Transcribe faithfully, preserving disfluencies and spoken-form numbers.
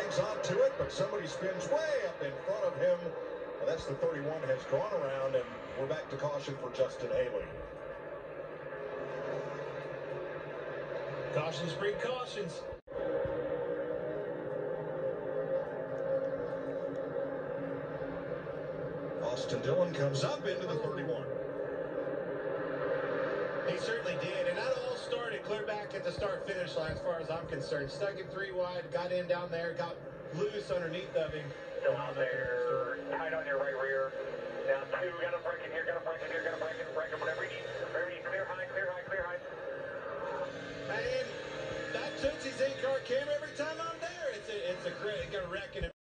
hangs on to it, but somebody spins way up in front of him. And that's the thirty-one has gone around, and we're back to caution for Justin Haley. Cautions bring cautions. Austin Dillon comes up into the thirty-one. He certainly did, and that all started clear back at the start-finish line as far as I'm concerned. Stuck it three wide, got in down there, got loose underneath of him. Still out there, tight on your right rear. Down two, got a break in here, got a break in here, got a